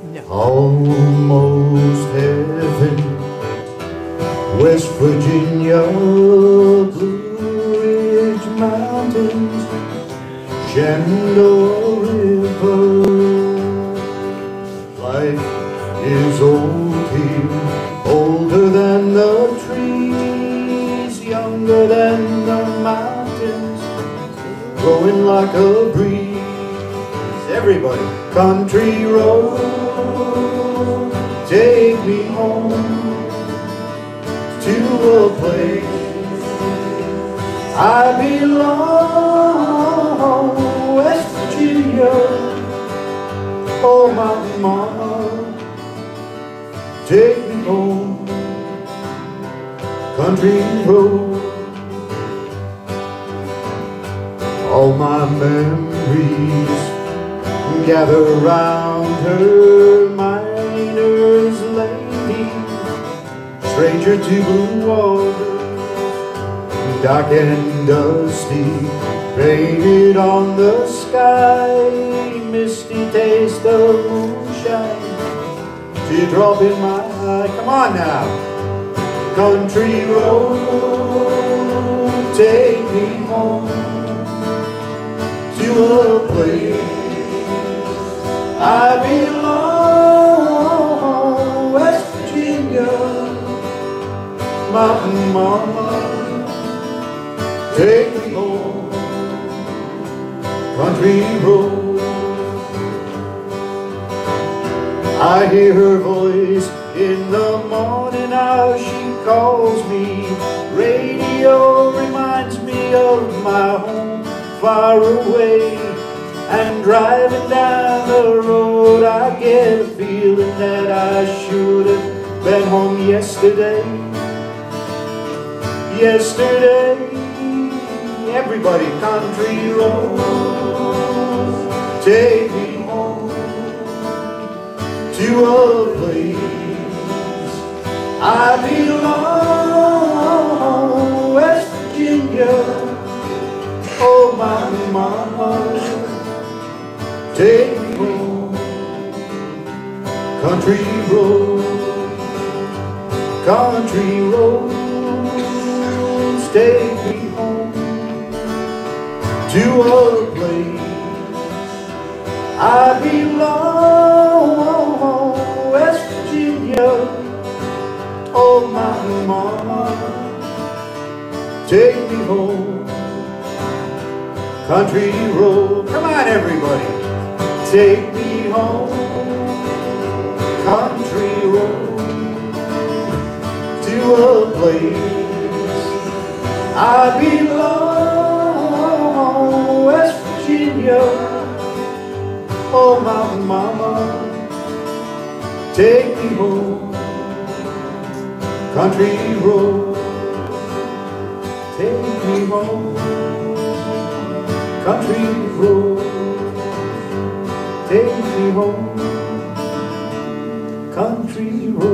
Almost heaven, West Virginia, Blue Ridge Mountains, Shenandoah River. Life is old here, older than the trees, younger than the mountains, blowing like a breeze. Everybody, country road, take me home to a place I belong, West Virginia. Oh, my mama, take me home, country road. All my memories gather round her, miner's lady, stranger to blue water, dark and dusty, painted on the sky, misty taste of moonshine, teardrop in my eye. Come on now. Country road, take me home to a place I belong, West Virginia. Mountain mama, take me home, country road. I hear her voice in the morning hour, she calls me. Radio reminds me of my home far away. And driving down the road, I get a feeling that I should have been home yesterday. Yesterday, everybody, country road, take me home to a place I belong, West Virginia. Oh, my mama, take me home, country road, country roads, take me home to a place I belong, West Virginia. Oh, my mama, take me home, country road. Come on, everybody. Take me home, country road, to a place I belong, West Virginia. Oh, my mama, take me home, country road, take me home, country road. Take me home, country road.